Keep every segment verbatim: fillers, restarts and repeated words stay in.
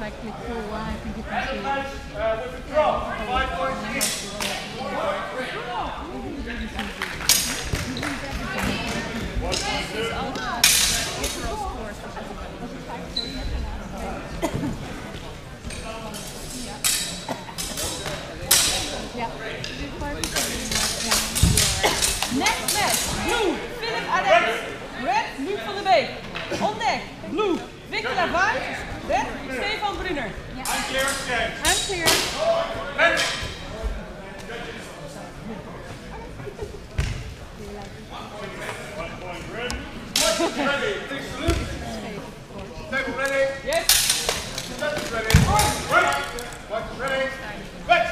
like click through, I think you can see. Uh, with the drop, five points each. This is all the overall scores for yeah. Next match, blue, Philip Adet. Red, Luc van der Beek. On deck, blue, Victor Lavaart. Red, Stefan Brunner. I'm clear, exchange. I'm clear. Ready. One point red. Ready. Please salute. Table ready. Yes. Judges ready. Right. Watch ready. Let's.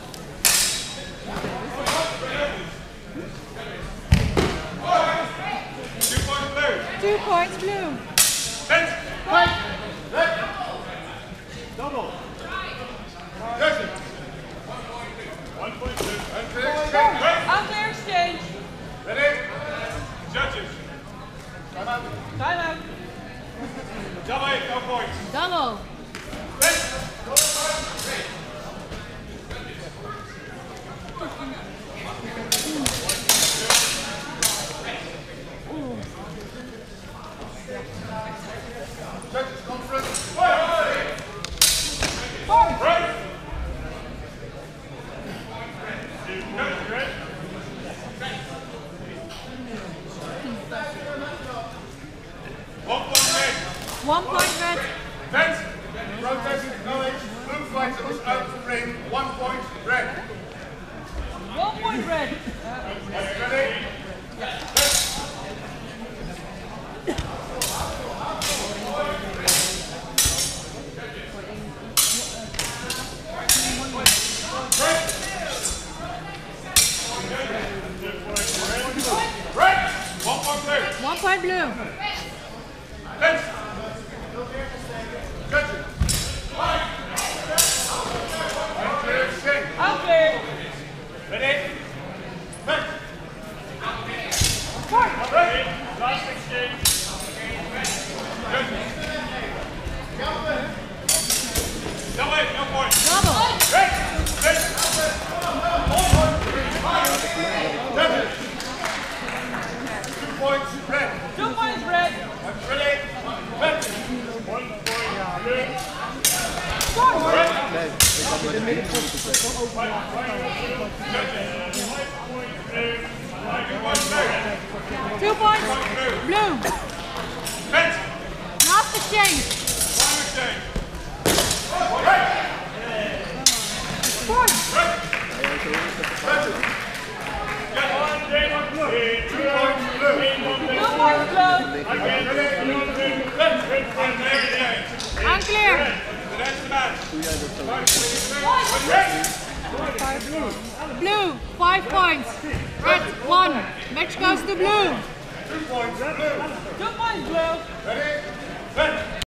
Two points blue. Two points blue. Fence. Right. Left. Double. Judges. One point blue. Unclear exchange. Right. Unclear exchange. Ready. Judges. Time out. Time out. Double eight, no points. Double. Judges conference. Right. Right. Judges ready. One point red. One point red. Fence. Protest acknowledged. Blue fighter was out of ring. One point red. One point red. Ready? Red. One point blue. One point blue. Fence. Judges. Unclear exchange. Unclear. Ready? Fence. Ready? Last exchange. Judges. Double eight, no points. Double. Red. Fence. Judges. Two points red. Two points red. Ready? Fence. One point blue. Two points blue. Fence. Last exchange. One exchange. Point. Two points blue. Two points blue. Unclear. That's the match. Blue. Five points. Red. One. Match goes to blue. Two points blue. Two points blue. Ready? Fence.